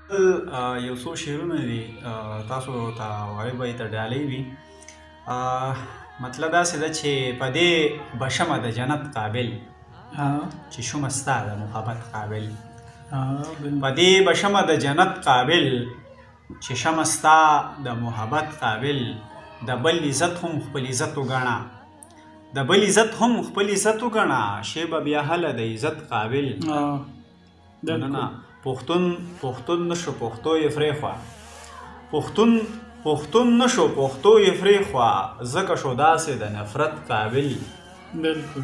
یو څو شعرونه دي تاسو ته وایي به یې ته ډالۍ وي. مطلب داسې ده چې په دې به شمه د جنت قابل چې شومه ستا د محبت قابل. په دې به شمه د جنت قابل چې شمه ستا د محبت قابل. د بل عزت هم خپل عزت وګڼه، د بل عزت هم خپل عزت وګڼه، شی به بیا هله د عزت قابل. نه پښتون نشو پښتو یې پرېښوه، پښتون نشو پښتو یې پرېښوه، ځکه شو داسې د نفرت قابل. بلکل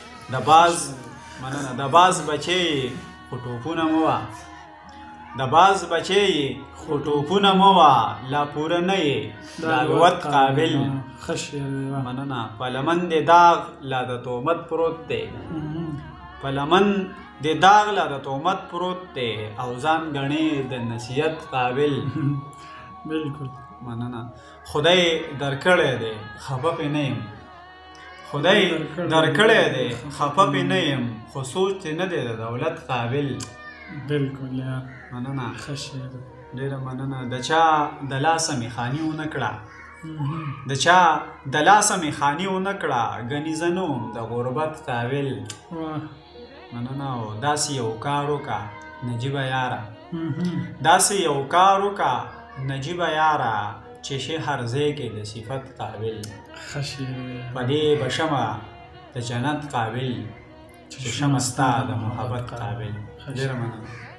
د باز بچی خو ټوپونه مه وه، د باز بچی خو ټوپونه مه وه، لا پوره نه یې د الوت قابل. مننه. په لمن د داغ لا د تهمت پروت دی، په لمن د داغ لا د تهمت پروت دی، او ځان ګڼې د نصیحت قابل. بلکل. مننه. خدای درکړی دی خفه پې نه یم، خدای درکړی دی خفه پې نه یم، خو سوچ چې نه دی د دولت قابل. بلکل یار. مننه. ښه شعر. ډېره مننه. د چا د لاسه مې خاني ونه کړه، د چا د لاسه مې خاني ونه کړه، ګنې زه نه وم د غربت قابل. مننه. او داسې یو کار وکړه نجیبه یاره، داسې یو کار وکړه نجیبه یاره، چې شي هر ځای کې د صفت قابل. ښه شعر. په دې به شمه د جنت قابل چې شمه ستا د محبت قابل. ډېره مننه.